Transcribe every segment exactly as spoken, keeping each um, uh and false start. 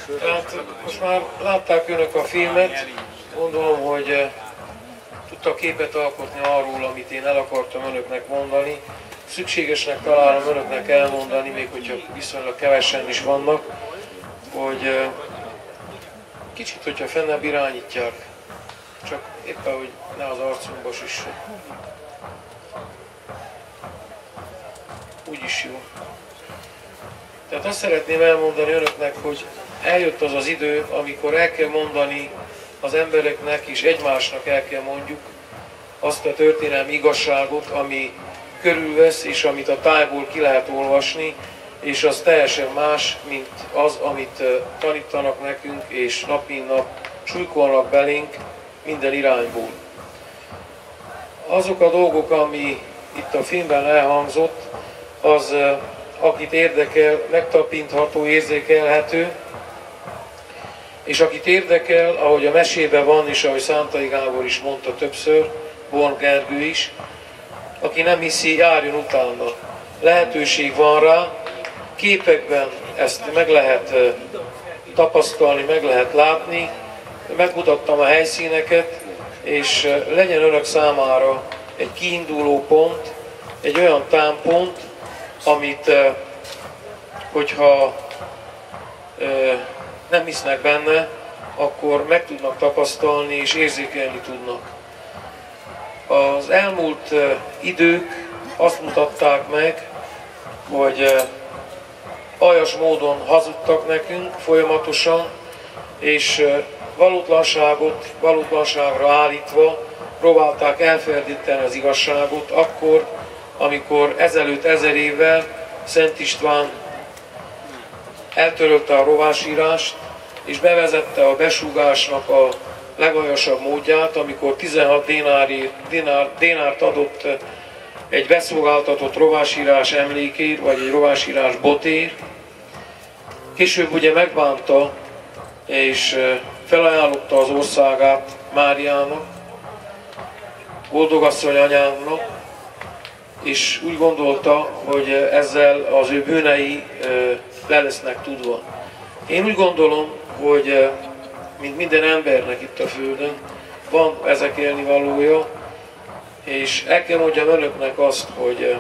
Tehát most már látták önök a filmet, gondolom, hogy tudtak képet alkotni arról, amit én el akartam önöknek mondani. Szükségesnek találom önöknek elmondani, még hogyha viszonylag kevesen is vannak, hogy kicsit, hogyha fennebb irányítják, csak éppen, hogy ne az arcunkba süssön. Úgy is jó. Tehát azt szeretném elmondani önöknek, hogy eljött az az idő, amikor el kell mondani az embereknek és egymásnak el kell mondjuk azt a történelmi igazságot, ami körülvesz, és amit a tájból ki lehet olvasni, és az teljesen más, mint az, amit tanítanak nekünk, és nap mint nap súlykolnak belénk minden irányból. Azok a dolgok, ami itt a filmben elhangzott, az, akit érdekel, megtapintható, érzékelhető, és akit érdekel, ahogy a mesében van, és ahogy Szántai Gábor is mondta többször, Born Gergő is, aki nem hiszi, járjon utána. Lehetőség van rá, képekben ezt meg lehet tapasztalni, meg lehet látni, megmutattam a helyszíneket, és legyen önök számára egy kiinduló pont, egy olyan támpont, amit, hogyha nem hisznek benne, akkor meg tudnak tapasztalni és érzékelni tudnak. Az elmúlt idők azt mutatták meg, hogy aljas módon hazudtak nekünk folyamatosan, és valótlanságot valótlanságra állítva próbálták elferdíteni az igazságot akkor, amikor ezelőtt ezer évvel Szent István eltörölte a rovásírást, és bevezette a besúgásnak a legaljasabb módját, amikor tizenhat dénári, dénár, dénárt adott egy beszolgáltatott rovásírás emlékért, vagy egy rovásírás botért. Később ugye megbánta, és felajánlotta az országát Máriának, Boldogasszony anyának, és úgy gondolta, hogy ezzel az ő bűnei le lesznek tudva. Én úgy gondolom, hogy mint minden embernek itt a Földön, van vezekelni valója, és el kell mondjam önöknek azt, hogy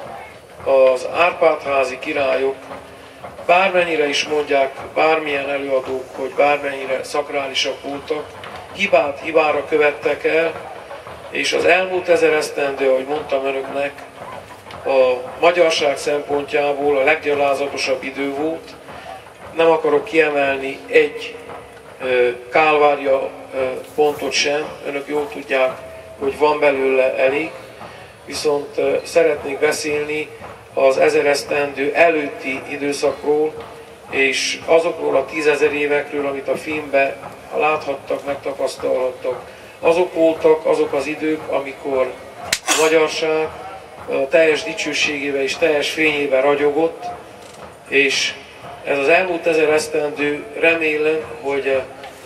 az Árpád-házi királyok, bármennyire is mondják, bármilyen előadók, hogy bármennyire szakrálisak voltak, hibát hibára követtek el, és az elmúlt ezer esztendő, ahogy mondtam önöknek, a magyarság szempontjából a leggyalázatosabb idő volt. Nem akarok kiemelni egy kálvárja pontot sem, önök jól tudják, hogy van belőle elég, viszont szeretnék beszélni az ezer esztendő előtti időszakról, és azokról a tízezer évekről, amit a filmben láthattak, megtapasztalhattak. Azok voltak azok az idők, amikor a magyarság teljes dicsőségével és teljes fényében ragyogott, és ez az elmúlt ezer esztendő, remélem, hogy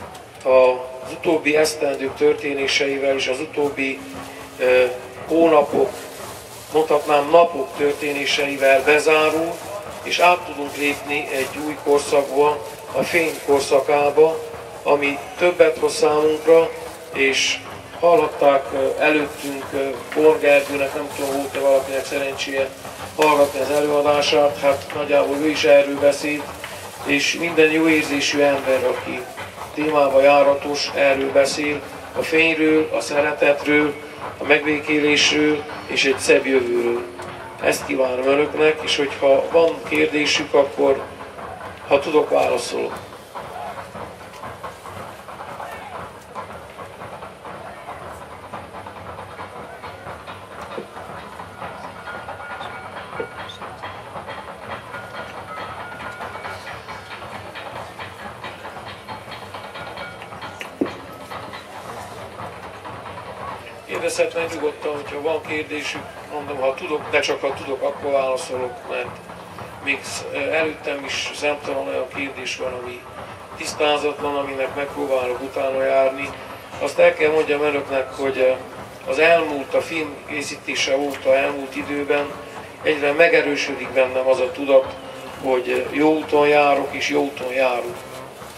az utóbbi esztendők történéseivel és az utóbbi hónapok, mondhatnám napok történéseivel bezárul, és át tudunk lépni egy új korszakba, a fény korszakába, ami többet hoz számunkra, és hallhatták előttünk Born Gergőnek, nem tudom, volt-e valakinek szerencséje hallgatni az előadását, hát nagyjából ő is erről beszélt, és minden jó érzésű ember, aki témába járatos, erről beszél, a fényről, a szeretetről, a megbékélésről és egy szebb jövőről. Ezt kívánom önöknek, és hogyha van kérdésük, akkor ha tudok, válaszolok. Kérdezhetnek nyugodtan, hogyha van kérdésük, mondom, ha tudok, de csak ha tudok, akkor válaszolok, mert még előttem is számtalan olyan kérdés van, ami tisztázatlan, aminek megpróbálok utána járni. Azt el kell mondjam önöknek, hogy az elmúlt, a film készítése óta, elmúlt időben egyre megerősödik bennem az a tudat, hogy jó úton járok és jó úton járunk.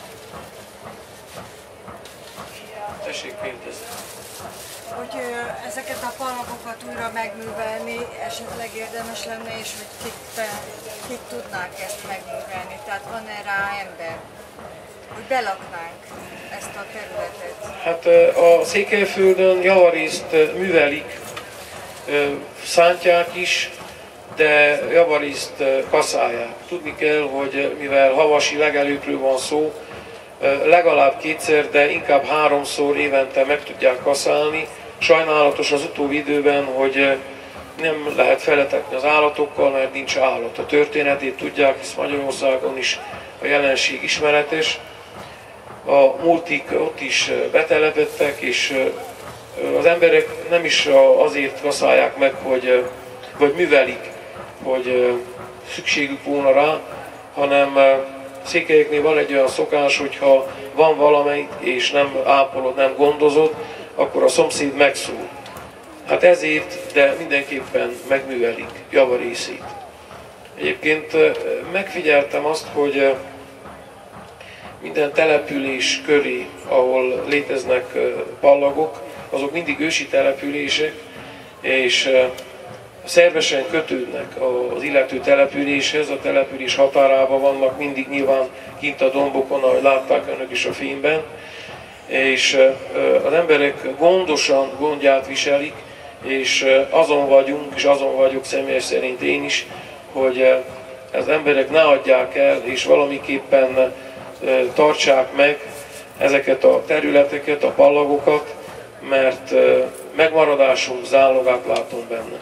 tessék kérdezni. Hogy ö, ezeket a palagokat újra megművelni esetleg érdemes lenne, és hogy kik, te, kik tudnák ezt megművelni? Tehát van-e rá ember, hogy belaknánk ezt a területet? Hát a Székelyföldön javarészt művelik, szántják is, de javarészt kaszálják. Tudni kell, hogy mivel havasi legelőkről van szó, legalább kétszer, de inkább háromszor évente meg tudják kaszálni. Sajnálatos az utóbbi időben, hogy nem lehet feletetni az állatokkal, mert nincs állat. A történetét tudják, hisz Magyarországon is a jelenség ismeretes. A multik ott is betelepedtek, és az emberek nem is azért kaszálják meg, hogy, vagy művelik, hogy szükségük volna rá, hanem székelyeknél van egy olyan szokás, hogyha van valamelyik, és nem ápolod, nem gondozod, akkor a szomszéd megszól. Hát ezért, de mindenképpen megművelik javarészét. Egyébként megfigyeltem azt, hogy minden település köré, ahol léteznek pallagok, azok mindig ősi települések, és szervesen kötődnek az illető településhez, a település határában vannak, mindig nyilván kint a dombokon, ahogy látták önök is a filmben, és az emberek gondosan gondját viselik, és azon vagyunk, és azon vagyok személyes szerint én is, hogy az emberek ne adják el, és valamiképpen tartsák meg ezeket a területeket, a pallagokat, mert megmaradásunk zálogát látom benne.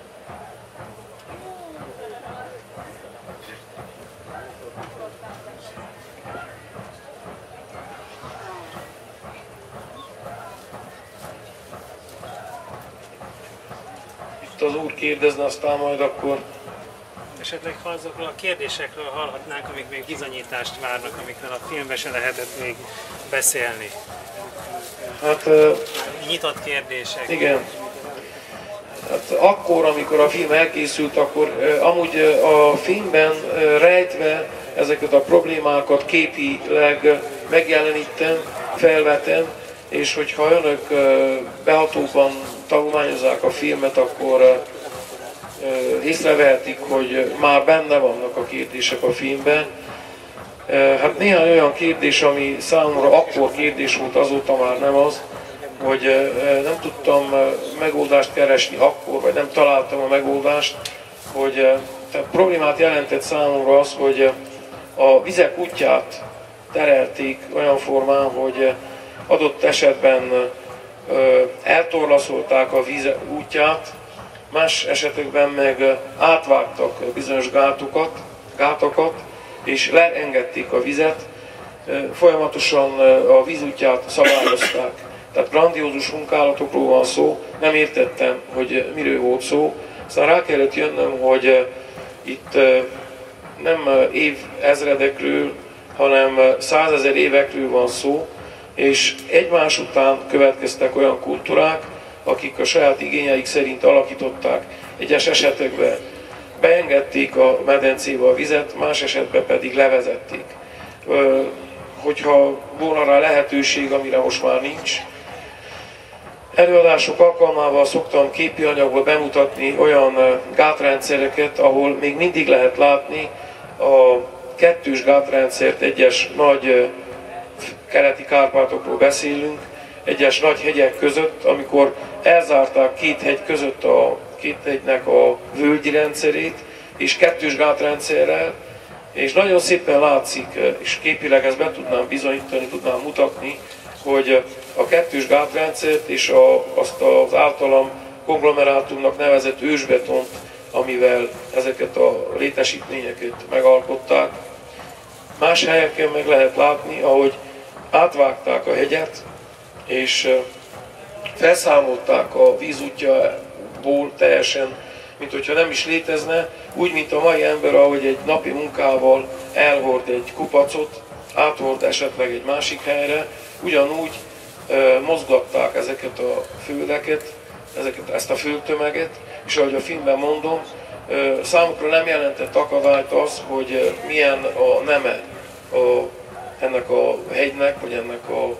Itt az úr kérdezne, aztán majd akkor... Esetleg ha azokról a kérdésekről hallhatnánk, amik még bizonyítást várnak, amikről a filmben se lehetett még beszélni. Hát... Uh, Nyitott kérdések. Igen. Hát akkor, amikor a film elkészült, akkor uh, amúgy uh, a filmben uh, rejtve ezeket a problémákat képileg uh, megjelenítem, felvetem, és hogyha önök uh, behatóban tanulmányozzák a filmet, akkor uh, észrevehetik, hogy már benne vannak a kérdések a filmben. Hát néhány olyan kérdés, ami számomra akkor kérdés volt, azóta már nem az, hogy nem tudtam megoldást keresni akkor, vagy nem találtam a megoldást, hogy tehát problémát jelentett számomra az, hogy a vizek útját terelték olyan formán, hogy adott esetben eltorlaszolták a víz útját, más esetekben meg átvágtak bizonyos gátokat, gátakat, és leengedték a vizet, folyamatosan a vízútját szabályozták. Tehát grandiózus munkálatokról van szó, nem értettem, hogy miről volt szó. Aztán rá kellett jönnöm, hogy itt nem évezredekről, hanem százezer évekről van szó, és egymás után következtek olyan kultúrák, akik a saját igényeik szerint alakították. Egyes esetekben beengedték a medencébe a vizet, más esetben pedig levezették. Hogyha volna rá lehetőség, amire most már nincs, előadások alkalmával szoktam képi anyagból bemutatni olyan gátrendszereket, ahol még mindig lehet látni a kettős gátrendszert, egyes nagy keleti Kárpátokról beszélünk, egyes nagy hegyek között, amikor elzárták két hegy között a két hegynek a völgyi rendszerét, és kettős gátrendszerrel, és nagyon szépen látszik, és képileg ezt be tudnám bizonyítani, tudnám mutatni, hogy a kettős gátrendszert és a, azt az általam konglomerátumnak nevezett ősbetont, amivel ezeket a létesítményeket megalkották. Más helyeken meg lehet látni, ahogy átvágták a hegyet, és felszámolták a vízútjából teljesen, mint hogyha nem is létezne, úgy, mint a mai ember, ahogy egy napi munkával elhord egy kupacot, áthord esetleg egy másik helyre, ugyanúgy e, mozgatták ezeket a földeket, ezeket, ezt a földtömeget, és ahogy a filmben mondom, e, számukra nem jelentett akadályt az, hogy milyen a neme a, ennek a hegynek, vagy ennek a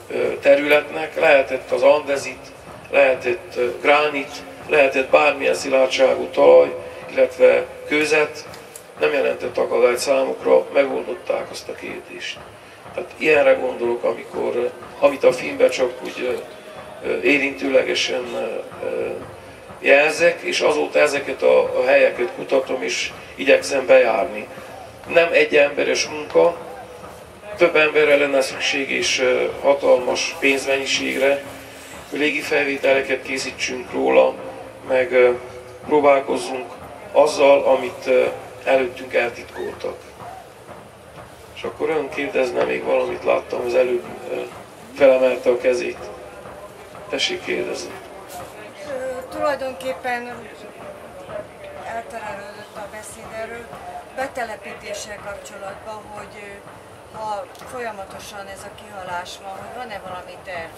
területnek, lehetett az andezit, lehetett gránit, lehetett bármilyen szilárdságú talaj, illetve kőzet, nem jelentett akadályt számukra, megoldották azt a kérdést. Tehát ilyenre gondolok, amikor, amit a filmben csak úgy érintőlegesen jelzek, és azóta ezeket a, a helyeket kutatom és igyekszem bejárni. Nem egy emberes munka, több emberre lenne szükség és hatalmas pénzmennyiségre, hogy légi felvételeket készítsünk róla, meg próbálkozzunk azzal, amit előttünk eltitkoltak. És akkor ön kérdezne még valamit, láttam, az előbb felemelte a kezét. Tessék kérdezni. Tulajdonképpen elterelődött a beszéd erről, betelepítéssel kapcsolatban, hogy ha folyamatosan ez a kihalás van, hogy van-e valami terv?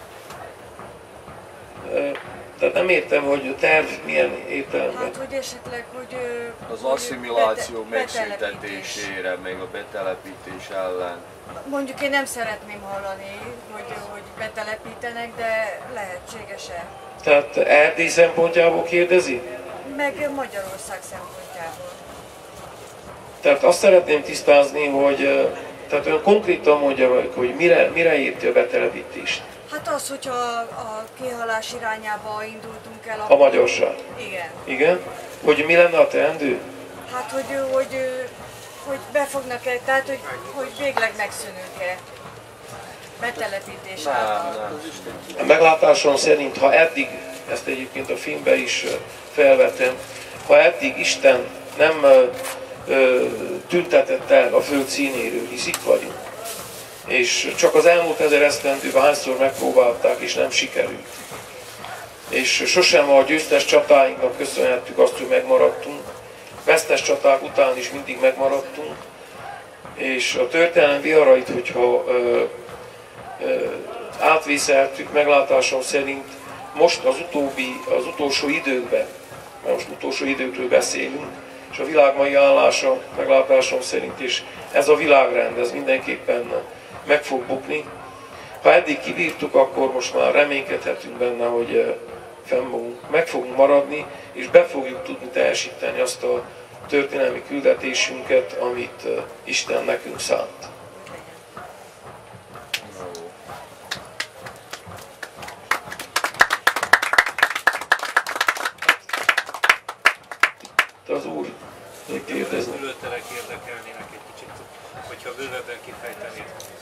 Tehát nem értem, hogy a terv milyen értelemben. Hát, hogy esetleg, hogy... Az asszimiláció megszüntetésére, még a betelepítés ellen. Mondjuk én nem szeretném hallani, hogy, hogy betelepítenek, de lehetséges-e? Tehát Erdély szempontjából kérdezi? Meg Magyarország szempontjából. Tehát azt szeretném tisztázni, hogy tehát ön konkrétan mondja meg, hogy mire, mire érti a betelepítést? Hát az, hogyha a kihalás irányába indultunk el, A magyarság. Igen. Igen? Hogy mi lenne a teendő? Hát, hogy, hogy, hogy befognak-e, tehát, hogy, hogy végleg megszűnünk-e betelepítés által. A meglátásom szerint, ha eddig, ezt egyébként a filmben is felvetem, ha eddig Isten nem ö, tüntetett el a föld színéről, hisz itt vagyunk, és csak az elmúlt ezer esztendőben hányszor megpróbálták, és nem sikerült. És sosem a győztes csatáinknak köszönhettük azt, hogy megmaradtunk. Vesztes csaták után is mindig megmaradtunk. És a történelem viharait, hogyha ö, ö, átvészeltük, meglátásom szerint most az utóbbi, az utolsó időkben, mert most utolsó időkről beszélünk, és a világ mai állása meglátásom szerint is ez a világrend, ez mindenképpen meg fog bukni. Ha eddig kibírtuk, akkor most már reménykedhetünk benne, hogy fenn meg fogunk maradni, és be fogjuk tudni teljesíteni azt a történelmi küldetésünket, amit Isten nekünk szánt. Az úr még kérdezni. Az ülőterek érdekelnének egy kicsit, hogyha bővebben kifejtenéd.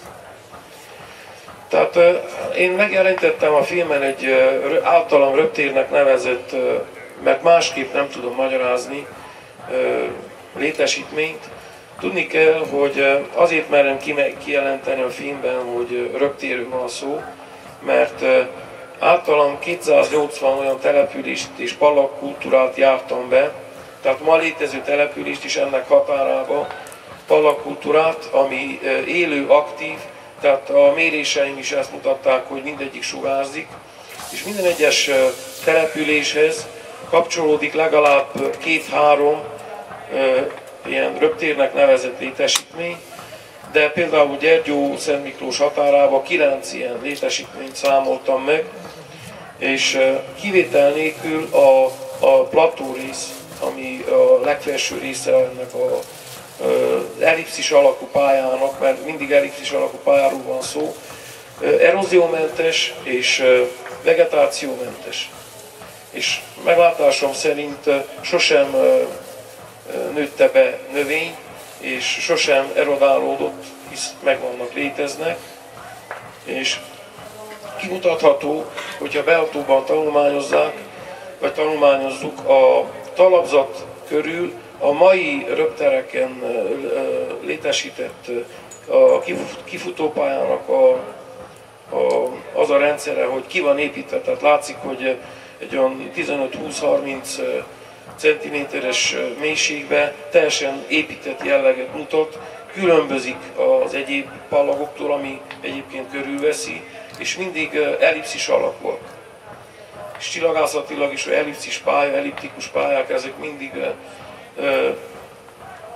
Tehát én megjelentettem a filmen egy általam röptérnek nevezett, mert másképp nem tudom magyarázni, létesítményt. Tudni kell, hogy azért merem kijelenteni a filmben, hogy röptérről van szó, mert általam kétszáznyolcvan olyan települést és pallagkultúrát jártam be, tehát ma létező települést is ennek határába, pallagkultúrát, ami élő, aktív, tehát a méréseim is ezt mutatták, hogy mindegyik sugárzik, és minden egyes településhez kapcsolódik legalább két-három ilyen röptérnek nevezett létesítmény, de például Gyergyó-Szent Miklós határában kilenc ilyen létesítményt számoltam meg, és kivétel nélkül a, a plató rész, ami a legfelső része ennek a ellipszis alakú pályának, mert mindig ellipszis alakú pályáról van szó, eróziómentes és vegetációmentes. És meglátásom szerint sosem nőtte be növény, és sosem erodálódott, hisz megvannak, léteznek. És kimutatható, hogyha beautóban tanulmányozzák, vagy tanulmányozzuk a talapzat körül, a mai röptereken létesített a kifutópályának a, a, az a rendszere, hogy ki van építve, tehát látszik, hogy egy olyan tizenöt-húsz-harminc centiméteres mélységbe teljesen épített jelleget mutat, különbözik az egyéb pallagoktól, ami egyébként körülveszi, és mindig ellipszis alakúak. És csillagászatilag is, hogy ellipszis pálya, elliptikus pályák, ezek mindig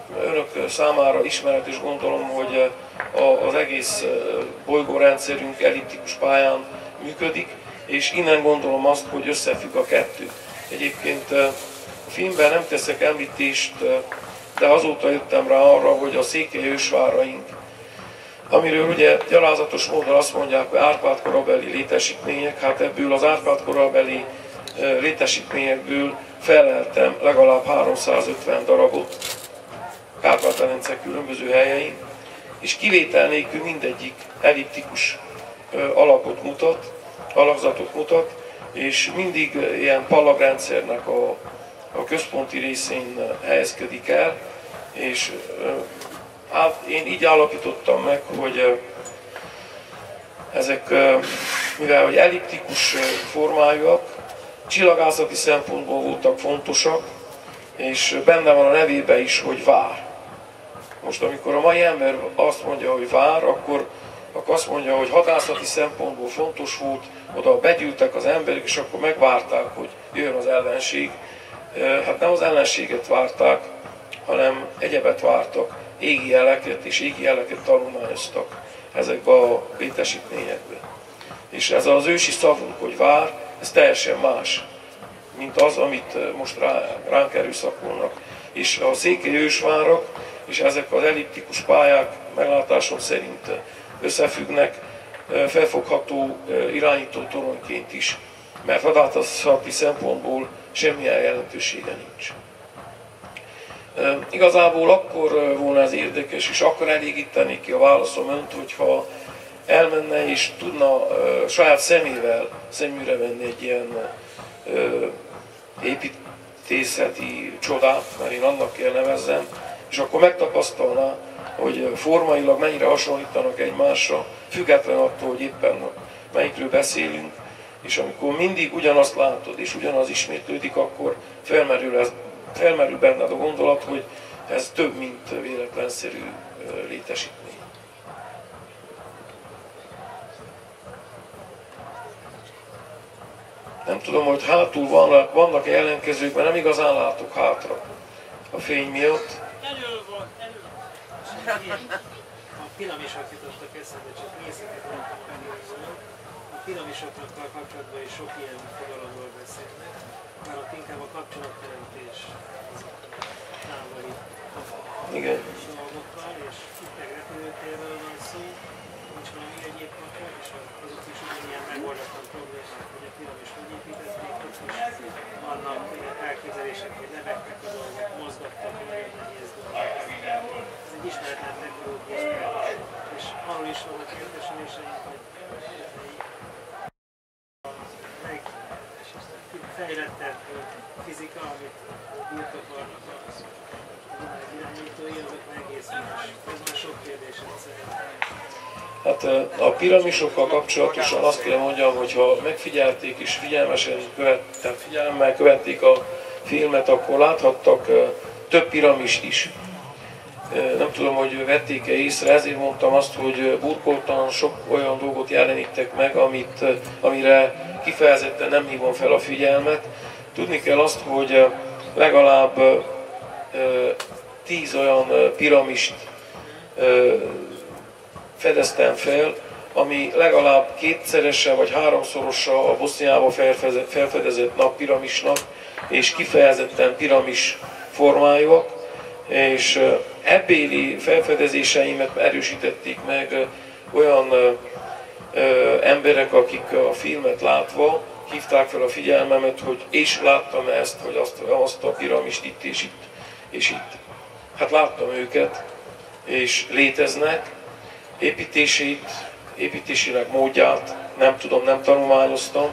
önök számára ismeretes, gondolom, hogy az egész bolygórendszerünk elliptikus pályán működik, és innen gondolom azt, hogy összefügg a kettő. Egyébként a filmben nem teszek említést, de azóta jöttem rá arra, hogy a székely ősváraink, amiről ugye gyalázatos módon azt mondják, hogy Árpád korabeli létesítmények, hát ebből az Árpád korabeli létesítményekből feleltem legalább háromszázötven darabot Kárpát-medence különböző helyein, és kivétel nélkül mindegyik elliptikus alapot mutat, alakzatot mutat, és mindig ilyen pallagrendszernek a, a központi részén helyezkedik el, és hát én így állapítottam meg, hogy ezek, mivel hogy elliptikus formájúak, csillagászati szempontból voltak fontosak, és benne van a nevében is, hogy vár. Most amikor a mai ember azt mondja, hogy vár, akkor, akkor azt mondja, hogy hadászati szempontból fontos volt, oda begyűltek az emberek, és akkor megvárták, hogy jöjjön az ellenség. Hát nem az ellenséget várták, hanem egyebet vártak, égi jeleket és égi jeleket tanulmányoztak ezekbe a létesítményekbe. És ez az ősi szavunk, hogy vár, ez teljesen más, mint az, amit most rá, ránk erőszakolnak. És a székely ősvárak és ezek az elliptikus pályák meglátásom szerint összefüggnek, felfogható irányító toronyként is, mert hadászati szempontból semmilyen jelentősége nincs. Igazából akkor volna ez érdekes, és akkor elégítenék ki a válaszom önt, hogyha elmenne és tudna saját szemével szemügyre venni egy ilyen építészeti csodát, mert én annak kell nevezzem, és akkor megtapasztalná, hogy formailag mennyire hasonlítanak egymásra, függetlenül attól, hogy éppen melyikről beszélünk, és amikor mindig ugyanazt látod, és ugyanaz ismétlődik, akkor felmerül, ez, felmerül benned a gondolat, hogy ez több, mint véletlenszerű létesítmény. Nem tudom, hogy hátul vannak, vannak-e jelentkezők, mert nem igazán látok hátra a fény miatt. Elő van, elő. A piramisok jutottak eszembe, csak nézzétek voltak előzően. A piramisokkal kapcsolatban is sok ilyen fogalomról beszélnek, mert ott inkább a kapcsolatteremtés az távoli dolgokkal, és itt meg repülőtérről van szó, nincs valami egyéb kapcsolat, és azok is ugyanilyen megoldatlan problémák, hogy a piramis hogy építették, ott is vannak elképzelések, hogy lebegtek a dolgok, mozgattak, hogy nagyon nehéz dolgok. Ez egy ismeretlen technológia, és arról is vannak értesüléseink, hogy megfejlettebb fizika, amit birtokolnak az irányítói, azok egész más. Ez már sok kérdéset szerintem. Hát a piramisokkal kapcsolatosan azt kell mondjam, hogy ha megfigyelték és figyelmesen követték, figyelemmel követték a filmet, akkor láthattak több piramist is. Nem tudom, hogy vették-e észre, ezért mondtam azt, hogy burkoltan sok olyan dolgot jelenítek meg, amit, amire kifejezetten nem hívom fel a figyelmet. Tudni kell azt, hogy legalább tíz olyan piramist fedeztem fel, ami legalább kétszerese vagy háromszorosa a Boszniában felfedezett nappiramisnak, és kifejezetten piramis formájúak, és ebbéli felfedezéseimet erősítették meg olyan ö, ö, emberek, akik a filmet látva hívták fel a figyelmemet, hogy és láttam ezt, vagy azt, azt a piramist itt és itt, és itt. Hát láttam őket, és léteznek. Építését, építésének módját nem tudom, nem tanulmányoztam.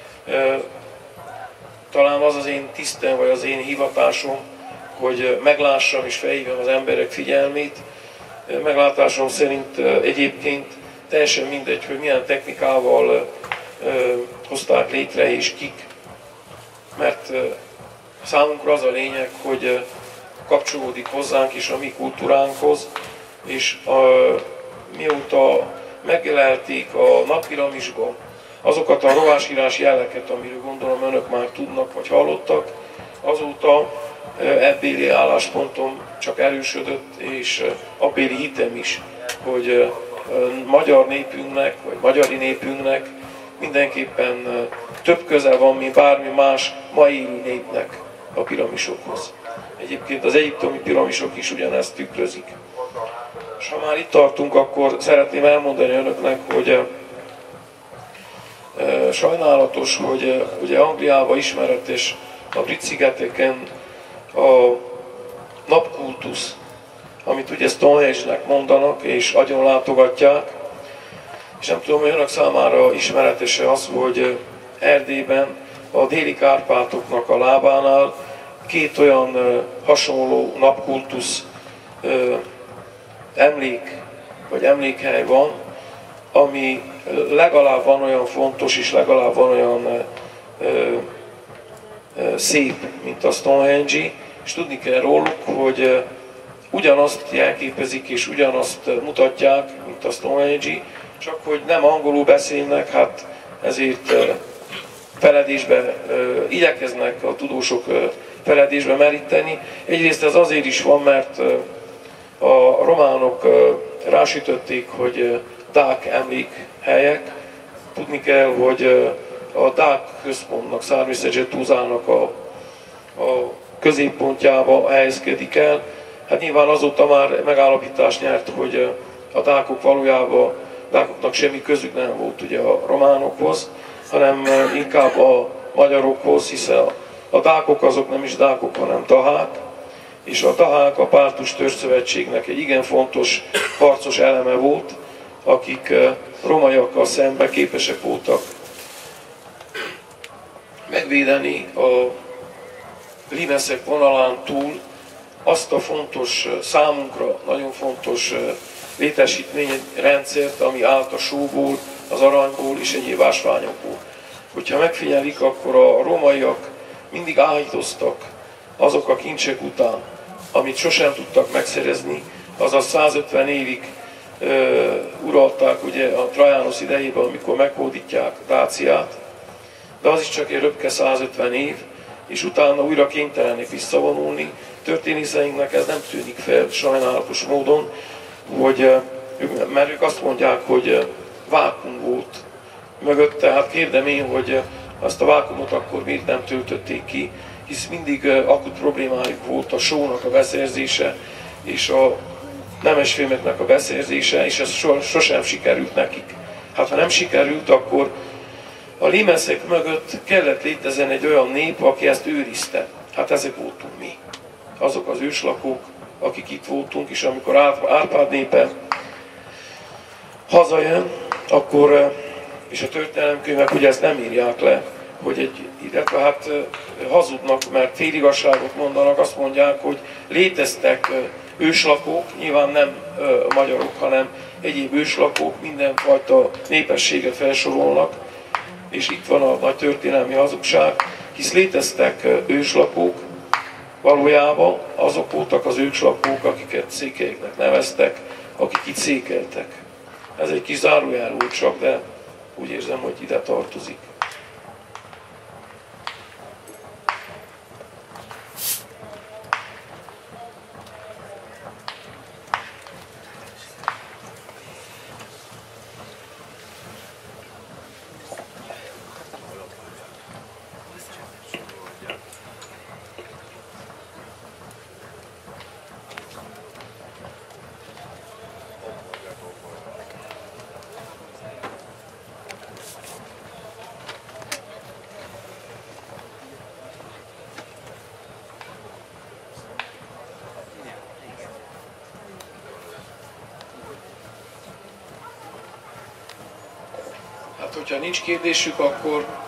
Talán az az én tisztem, vagy az én hivatásom, hogy meglássam és felhívjam az emberek figyelmét. Meglátásom szerint egyébként teljesen mindegy, hogy milyen technikával hozták létre és kik. Mert számunkra az a lényeg, hogy kapcsolódik hozzánk és a mi kultúránkhoz, és a, mióta megjelelték a nappiramisban azokat a rovásírás jeleket, amiről gondolom önök már tudnak vagy hallottak, azóta ebbéli álláspontom csak erősödött, és abbéli hitem is, hogy magyar népünknek, vagy magyari népünknek mindenképpen több köze van, mint bármi más ma élő népnek a piramisokhoz. Egyébként az egyiptomi piramisok is ugyanezt tükrözik. És ha már itt tartunk, akkor szeretném elmondani önöknek, hogy e, e, sajnálatos, hogy e, ugye Angliában ismeretes a Brit-szigeteken a napkultusz, amit ugye Stonehenge-nek mondanak, és agyon látogatják. És nem tudom, hogy önök számára ismeretes-e az, hogy Erdélyben a déli Kárpátoknak a lábánál két olyan e, hasonló napkultusz e, emlék, vagy emlékhely van, ami legalább van olyan fontos, és legalább van olyan ö, ö, szép, mint a Stonehenge, és tudni kell róluk, hogy ö, ugyanazt jelképezik, és ugyanazt mutatják, mint a Stonehenge, csak hogy nem angolul beszélnek, hát ezért ö, feledésbe ö, igyekeznek a tudósok ö, feledésbe meríteni. Egyrészt ez azért is van, mert ö, a románok rásütötték, hogy dák emlékhelyek. Tudni kell, hogy a dák központnak, Szármészegetúzának a, a középpontjába helyezkedik el. Hát nyilván azóta már megállapítást nyert, hogy a dákok valójában, dákoknak semmi közük nem volt ugye a románokhoz, hanem inkább a magyarokhoz, hiszen a dákok azok nem is dákok, hanem tahák. És a tahák a Pártus Törzszövetségnek egy igen fontos harcos eleme volt, akik romaiakkal szemben képesek voltak megvédeni a limeszek vonalán túl azt a fontos, számunkra nagyon fontos létesítményrendszert, ami állt a sóból, az aranyból és egyéb ásványokból. Hogyha megfigyelik, akkor a romaiak mindig áhítoztak azok a kincsek után, amit sosem tudtak megszerezni, azaz százötven évig ö, uralták ugye a Trajanus idejében, amikor meghódítják Dáciát, de az is csak egy röpke százötven év, és utána újra kénytelenek visszavonulni. Történészeinknek ez nem tűnik fel sajnálatos módon, hogy, mert ők azt mondják, hogy vákum volt mögötte. Hát kérdem én, hogy azt a vákumot akkor miért nem töltötték ki, hisz mindig akut problémájuk volt a sónak a beszerzése és a nemesfémeknek a beszerzése, és ez sosem sikerült nekik. Hát ha nem sikerült, akkor a limeszek mögött kellett létezni egy olyan nép, aki ezt őrizte. Hát ezek voltunk mi. Azok az őslakók, akik itt voltunk, és amikor Árpád népe hazajön, akkor, és a történelemkönyvek ugye ezt nem írják le, hogy egy, illetve hát hazudnak, mert féligasságot mondanak, azt mondják, hogy léteztek őslakók, nyilván nem magyarok, hanem egyéb őslakók, mindenfajta népességet felsorolnak, és itt van a nagy történelmi hazugság, hisz léteztek őslakók, valójában azok voltak az őslakók, akiket székelyeknek neveztek, akik itt székeltek. Ez egy kis zárójel volt csak, de úgy érzem, hogy ide tartozik. Hogyha nincs kérdésük, akkor